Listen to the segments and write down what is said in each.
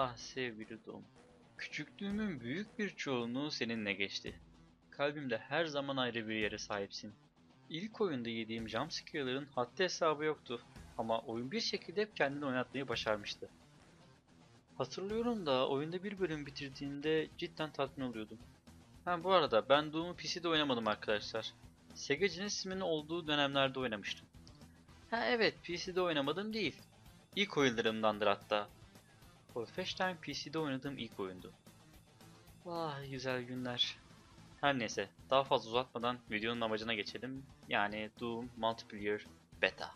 Ah sevgili Doğum. Küçüklüğümün büyük bir çoğunluğu seninle geçti. Kalbimde her zaman ayrı bir yere sahipsin. İlk oyunda yediğim jumpscare'ların haddi hesabı yoktu. Ama oyun bir şekilde hep kendini oynatmayı başarmıştı. Hatırlıyorum da oyunda bir bölüm bitirdiğinde cidden tatmin oluyordum. Ha bu arada ben Doom'u PC'de oynamadım arkadaşlar. Sega Genesis'imin olduğu dönemlerde oynamıştım. Ha evet PC'de oynamadım değil. İlk oyunlarımdandır hatta. Wolfenstein PC'de oynadığım ilk oyundu. Vay güzel günler. Her neyse, daha fazla uzatmadan videonun amacına geçelim. Yani Doom Multiplayer Beta.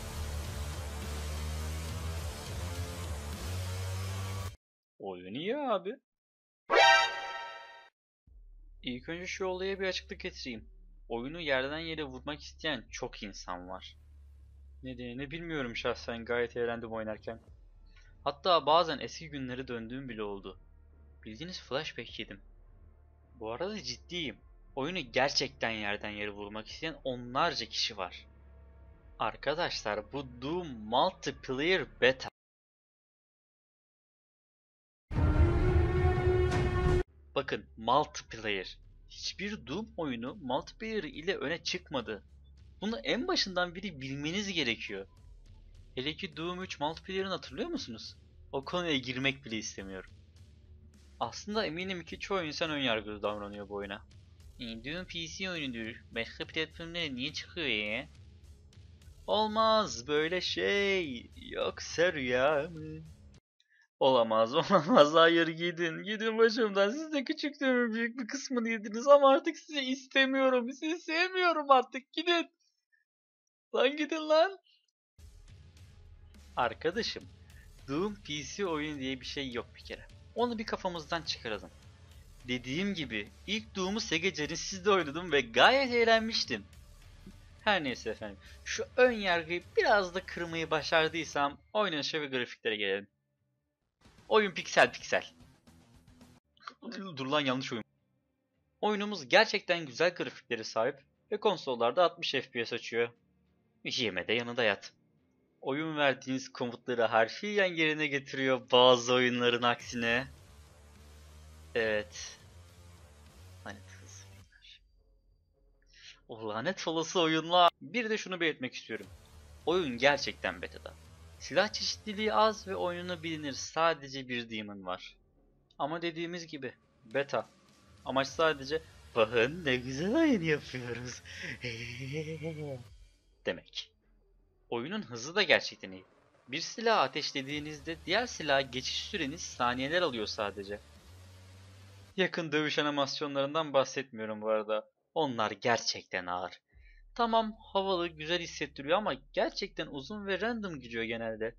Oyun iyi abi. İlk önce şu olaya bir açıklık getireyim. Oyunu yerden yere vurmak isteyen çok insan var. Nedenini bilmiyorum şahsen, gayet eğlendim oynarken. Hatta bazen eski günlere döndüğüm bile oldu. Bildiğiniz flashback yedim. Bu arada ciddiyim. Oyunu gerçekten yerden yere vurmak isteyen onlarca kişi var. Arkadaşlar bu Doom Multiplayer Beta. Bakın multiplayer. Hiçbir Doom oyunu multiplayer ile öne çıkmadı. Bunu en başından biri bilmeniz gerekiyor. Hele ki Doom 3 multiplayer'ını hatırlıyor musunuz? O konuya girmek bile istemiyorum. Aslında eminim ki çoğu insan önyargılı davranıyor bu oyuna. Doom PC oyunudur. Başka platformlara niye çıkıyor ya? Olmaz böyle şey. Yoksa rüya mı? Olamaz, olamaz. Hayır gidin. Gidin başımdan. Siz de küçüklüğümün büyük bir kısmını yediniz ama artık sizi istemiyorum. Sizi sevmiyorum artık. Gidin. Lan gidin lan. Arkadaşım, Doom PC oyun diye bir şey yok bir kere. Onu bir kafamızdan çıkaralım. Dediğim gibi ilk Doom'u Sega Genesis'de oynadım ve gayet eğlenmiştim. Her neyse efendim. Şu ön yargıyı biraz da kırmayı başardıysam oynanışa ve grafiklere gelelim. Oyun piksel piksel. Dur lan yanlış oyun. Oyunumuz gerçekten güzel grafiklere sahip ve konsollarda 60 FPS açıyor. Yemede yanında yat. Oyun verdiğiniz komutları harfiyen yerine getiriyor bazı oyunların aksine. Evet. Lanet olası oyunlar. O lanet olası oyunlar. Bir de şunu belirtmek istiyorum. Oyun gerçekten beta'da. Silah çeşitliliği az ve oyununu bilinir sadece bir demon var. Ama dediğimiz gibi beta. Amaç sadece bakın ne güzel oyun yapıyoruz demek. Oyunun hızı da gerçekten iyi. Bir silah ateşlediğinizde diğer silaha geçiş süreniz saniyeler alıyor sadece. Yakın dövüş animasyonlarından bahsetmiyorum bu arada. Onlar gerçekten ağır. Tamam havalı güzel hissettiriyor ama gerçekten uzun ve random gidiyor genelde.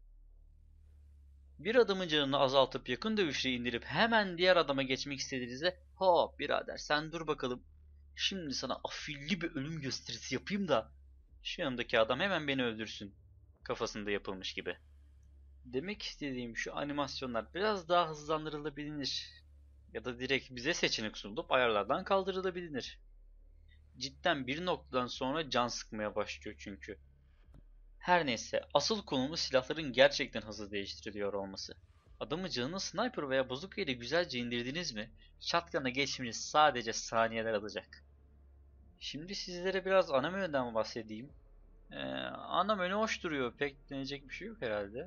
Bir adamın canını azaltıp yakın dövüşle indirip hemen diğer adama geçmek istediğinizde hop birader sen dur bakalım. Şimdi sana afilli bir ölüm gösterisi yapayım da şu yanımdaki adam hemen beni öldürsün. Kafasında yapılmış gibi. Demek istediğim şu animasyonlar biraz daha hızlandırılabilir. Ya da direkt bize seçenek sunulup ayarlardan kaldırılabilir. Cidden bir noktadan sonra can sıkmaya başlıyor çünkü. Her neyse asıl konumuz silahların gerçekten hızlı değiştiriliyor olması. Adamı canını sniper veya bazooka ile güzelce indirdiniz mi, shotgun'a geçmeniz sadece saniyeler alacak. Şimdi sizlere biraz ana menüden bahsedeyim. Ana menü hoş duruyor, pek deneyecek bir şey yok herhalde.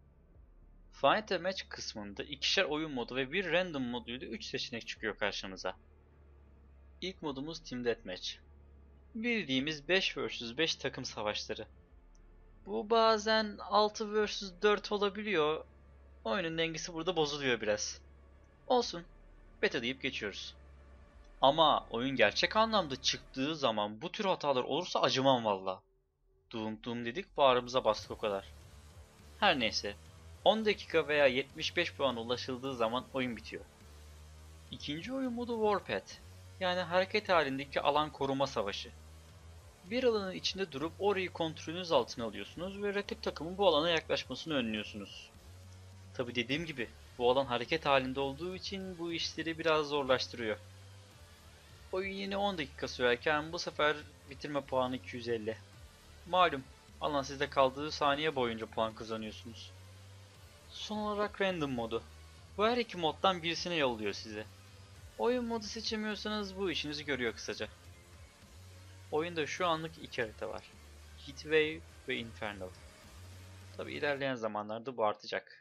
Find a Match kısmında ikişer oyun modu ve bir random moduyla 3 seçenek çıkıyor karşımıza. İlk modumuz Team Deathmatch. Bildiğimiz 5 vs 5 takım savaşları. Bu bazen 6 vs 4 olabiliyor. Oyunun dengesi burada bozuluyor biraz. Olsun. Beta deyip geçiyoruz. Ama oyun gerçek anlamda çıktığı zaman bu tür hatalar olursa acımam valla. Doom Doom dedik bağrımıza bastık o kadar. Her neyse. 10 dakika veya 75 puan ulaşıldığı zaman oyun bitiyor. İkinci oyun modu Warpath. Yani hareket halindeki alan koruma savaşı. Bir alanın içinde durup orayı kontrolünüz altına alıyorsunuz ve rakip takımın bu alana yaklaşmasını önlüyorsunuz. Tabi dediğim gibi bu alan hareket halinde olduğu için bu işleri biraz zorlaştırıyor. Oyun yine 10 dakika sürerken bu sefer bitirme puanı 250. Malum alan sizde kaldığı saniye boyunca puan kazanıyorsunuz. Son olarak random modu. Bu her iki moddan birisine yolluyor sizi. Oyun modu seçemiyorsanız bu işinizi görüyor kısaca. Oyunda şu anlık iki harita var. Heatwave ve Infernal. Tabi ilerleyen zamanlarda bu artacak.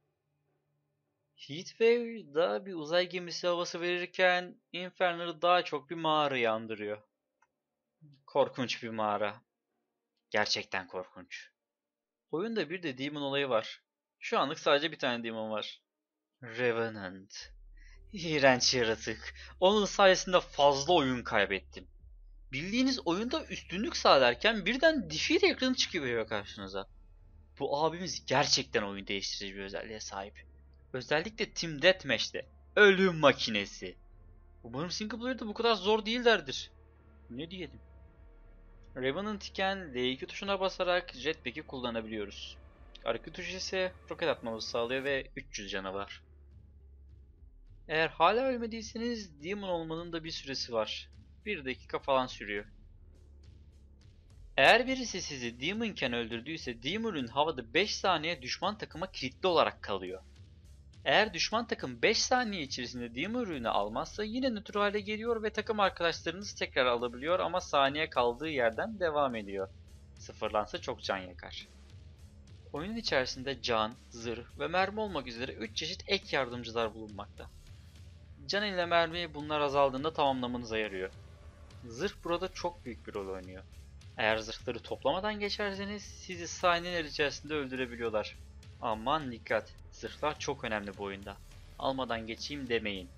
Heatwave daha bir uzay gemisi havası verirken Infernal daha çok bir mağarayı andırıyor. Korkunç bir mağara. Gerçekten korkunç. Oyunda bir de Demon olayı var. Şu anlık sadece bir tane Demon var. Revenant. İğrenç yaratık. Onun sayesinde fazla oyun kaybettim. Bildiğiniz oyunda üstünlük sağlarken birden defeat ekranı çıkıveriyor karşınıza. Bu abimiz gerçekten oyun değiştirici bir özelliğe sahip. Özellikle Team Deathmatch'te. Ölüm makinesi. Umarım single player'da bu kadar zor değillerdir. Ne diyelim? Revenant iken L2 tuşuna basarak jetpack'i kullanabiliyoruz. R2 tuşu ise roket atmamızı sağlıyor ve 300 canı var. Eğer hala ölmediyseniz Demon olmanın da bir süresi var. 1 dakika falan sürüyor. Eğer birisi sizi Demon'ken öldürdüyse Demon'un havada 5 saniye düşman takıma kilitli olarak kalıyor. Eğer düşman takım 5 saniye içerisinde Demon ürünü almazsa yine nötr hale geliyor ve takım arkadaşlarınız tekrar alabiliyor ama saniye kaldığı yerden devam ediyor. Sıfırlansa çok can yakar. Oyunun içerisinde can, zırh ve mermi olmak üzere 3 çeşit ek yardımcılar bulunmakta. Can ile mermi bunlar azaldığında tamamlamanıza yarıyor. Zırh burada çok büyük bir rol oynuyor. Eğer zırhları toplamadan geçerseniz sizi saniyeler içerisinde öldürebiliyorlar. Aman dikkat, zırhlar çok önemli bu oyunda. Almadan geçeyim demeyin.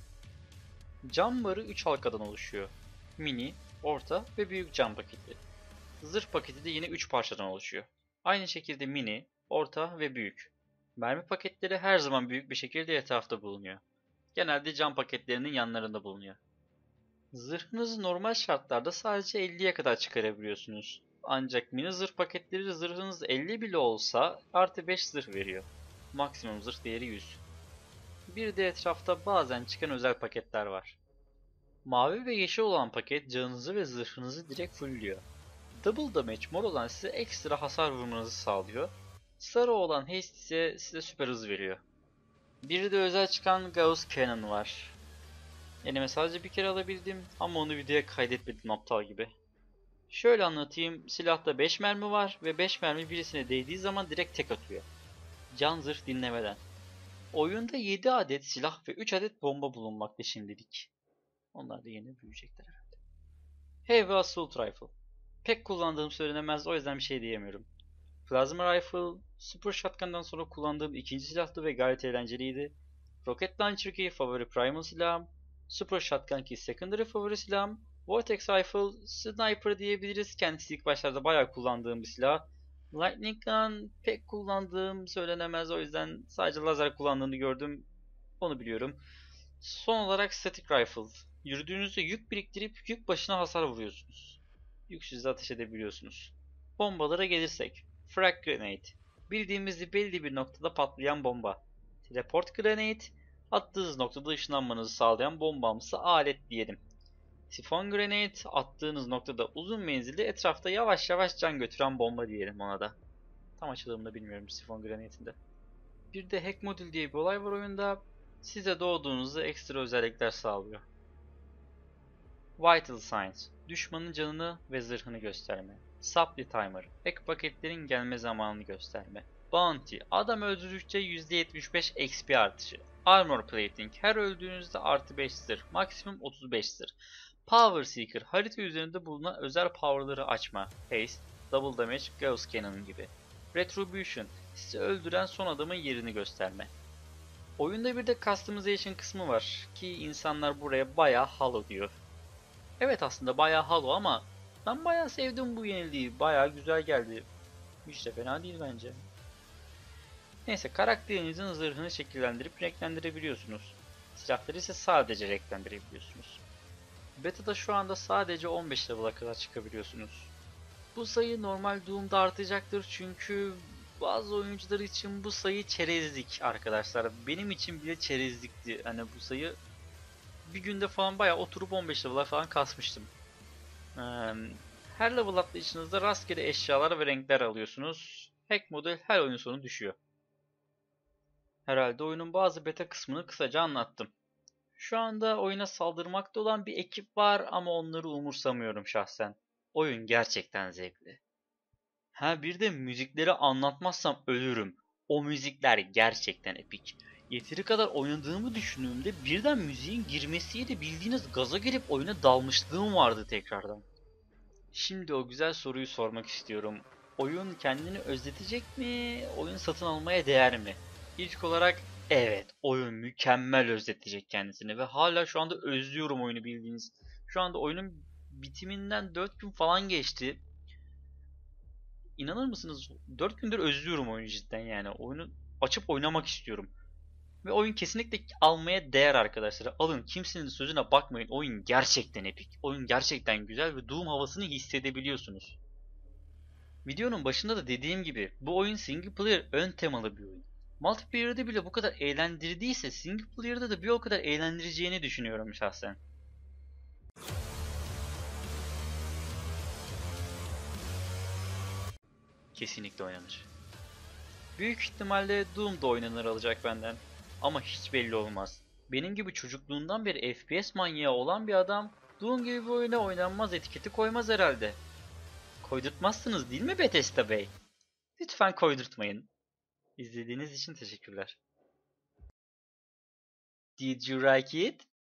Cam barı 3 halkadan oluşuyor. Mini, orta ve büyük cam paketi. Zırh paketi de yine 3 parçadan oluşuyor. Aynı şekilde mini, orta ve büyük. Mermi paketleri her zaman büyük bir şekilde etrafta bulunuyor. Genelde cam paketlerinin yanlarında bulunuyor. Zırhınızı normal şartlarda sadece 50'ye kadar çıkarabiliyorsunuz. Ancak mini zırh paketleri zırhınız 50 bile olsa artı 5 zırh veriyor. Maksimum zırh değeri 100. Bir de etrafta bazen çıkan özel paketler var. Mavi ve yeşil olan paket canınızı ve zırhınızı direkt fullliyor. Double damage mor olan size ekstra hasar vurmanızı sağlıyor. Sarı olan haste ise size süper hız veriyor. Bir de özel çıkan Gauss Cannon var. Elime sadece bir kere alabildim ama onu videoya kaydetmedim aptal gibi. Şöyle anlatayım, silahta 5 mermi var ve 5 mermi birisine değdiği zaman direkt tek atıyor. Can zırh dinlemeden. Oyunda 7 adet silah ve 3 adet bomba bulunmakta şimdilik. Onlar da yeni büyüyecekler herhalde. Heavy Assault Rifle. Pek kullandığım söylenemez, o yüzden bir şey diyemiyorum. Plasma Rifle, Super Shotgun'dan sonra kullandığım ikinci silahtı ve gayet eğlenceliydi. Rocket Launcher ki favori primal silahım. Super Shotgun ki secondary favori silahım. Vortex Rifle, Sniper diyebiliriz. Kendisi ilk başlarda bayağı kullandığım bir silah. Lightning Gun pek kullandığım söylenemez, o yüzden sadece lazer kullandığını gördüm. Onu biliyorum. Son olarak Static Rifle. Yürüdüğünüzde yük biriktirip yük başına hasar vuruyorsunuz. Yüksüz de ateş edebiliyorsunuz. Bombalara gelirsek. Frag Grenade. Bildiğimiz belli bir noktada patlayan bomba. Teleport Grenade. Attığınız noktada ışınlanmanızı sağlayan bombamsı alet diyelim. Sifon Grenade. Attığınız noktada uzun menzilli etrafta yavaş yavaş can götüren bomba diyelim ona da. Tam açılımını da bilmiyorum Sifon Grenade'in de. Bir de Hack Modül diye bir olay var oyunda. Size doğduğunuzda ekstra özellikler sağlıyor. Vital Signs. Düşmanın canını ve zırhını gösterme. Supply Timer. Ek paketlerin gelme zamanını gösterme. Bounty. Adam öldürdükçe %75 XP artışı. Armor Plating. Her öldüğünüzde artı 5 zırh. Maksimum 35 zırh. Power Seeker. Harita üzerinde bulunan özel powerları açma. Haste, Double Damage, Gauss Cannon gibi. Retribution. Sizi öldüren son adamın yerini gösterme. Oyunda bir de customization kısmı var ki insanlar buraya bayağı halo diyor. Evet, aslında bayağı halo ama ben bayağı sevdim bu yeniliği. Bayağı güzel geldi. Hiç de fena değil bence. Neyse, karakterinizin zırhını şekillendirip renklendirebiliyorsunuz. Silahları ise sadece renklendirebiliyorsunuz. Beta'da şu anda sadece 15 level'a kadar çıkabiliyorsunuz. Bu sayı normal Doom'da artacaktır çünkü bazı oyuncular için bu sayı çerezlik arkadaşlar. Benim için bile çerezlikti. Hani bu sayı bir günde falan bayağı oturup 15 level'a falan kasmıştım. Her level atlayışınızda rastgele eşyalar ve renkler alıyorsunuz. Hack model her oyun sonu düşüyor. Herhalde oyunun bazı beta kısmını kısaca anlattım. Şu anda oyuna saldırmakta olan bir ekip var ama onları umursamıyorum şahsen. Oyun gerçekten zevkli. Ha bir de müzikleri anlatmazsam ölürüm. O müzikler gerçekten epik. Yeteri kadar oynadığımı düşündüğümde birden müziğin girmesiyle bildiğiniz gaza gelip oyuna dalmışlığım vardı tekrardan. Şimdi o güzel soruyu sormak istiyorum. Oyun kendini özletecek mi? Oyun satın almaya değer mi? İlk olarak evet, oyun mükemmel özletecek kendisini ve hala şu anda özlüyorum oyunu bildiğiniz. Şu anda oyunun bitiminden 4 gün falan geçti. İnanır mısınız? 4 gündür özlüyorum oyunu cidden yani. Oyunu açıp oynamak istiyorum. Ve oyun kesinlikle almaya değer arkadaşlar. Alın, kimsenin sözüne bakmayın. Oyun gerçekten epik. Oyun gerçekten güzel ve Doom havasını hissedebiliyorsunuz. Videonun başında da dediğim gibi bu oyun single player ön temalı bir oyun. Multiplayer'da bile bu kadar eğlendirdiyse single player'da da bir o kadar eğlendireceğini düşünüyorum şahsen. Kesinlikle oynanır. Büyük ihtimalle Doom da oynanır alacak benden. Ama hiç belli olmaz. Benim gibi çocukluğundan beri FPS manyağı olan bir adam Doom gibi bir oyuna oynanmaz etiketi koymaz herhalde. Koydurtmazsınız değil mi Bethesda Bey? Lütfen koydurtmayın. İzlediğiniz için teşekkürler. Did you like it?